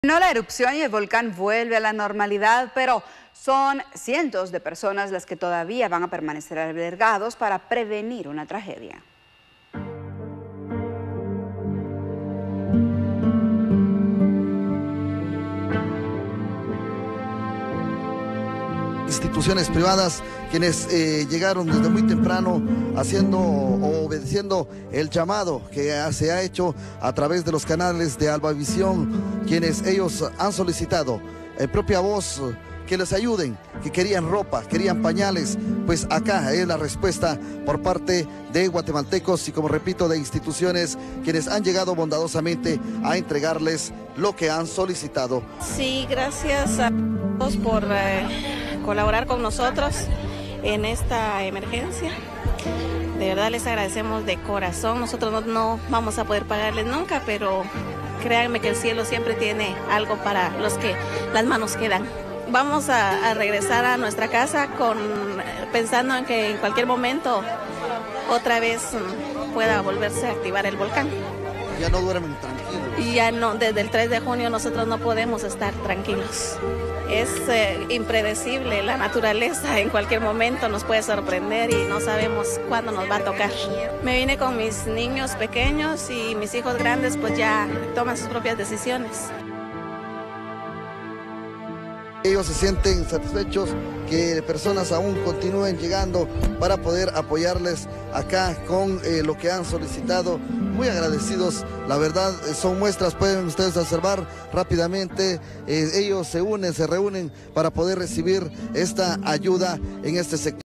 No, la erupción y el volcán vuelve a la normalidad, pero son cientos de personas las que todavía van a permanecer albergados para prevenir una tragedia. Instituciones privadas quienes llegaron desde muy temprano haciendo o obedeciendo el llamado que se ha hecho a través de los canales de Albavisión, quienes ellos han solicitado en propia voz que les ayuden, que querían ropa, querían pañales. Pues acá es la respuesta por parte de guatemaltecos y, como repito, de instituciones quienes han llegado bondadosamente a entregarles lo que han solicitado. Sí, gracias a todos por colaborar con nosotros en esta emergencia. De verdad les agradecemos de corazón. Nosotros no vamos a poder pagarles nunca, pero créanme que el cielo siempre tiene algo para los que las manos quedan. Vamos a regresar a nuestra casa pensando en que en cualquier momento otra vez pueda volverse a activar el volcán. Ya no duermen tranquilos. Y ya no, desde el 3 de junio nosotros no podemos estar tranquilos. Es impredecible, la naturaleza en cualquier momento nos puede sorprender y no sabemos cuándo nos va a tocar. Me vine con mis niños pequeños y mis hijos grandes pues ya toman sus propias decisiones. Ellos se sienten satisfechos que personas aún continúen llegando para poder apoyarles acá con lo que han solicitado. Muy agradecidos, la verdad, son muestras, pueden ustedes observar rápidamente, ellos se reúnen para poder recibir esta ayuda en este sector.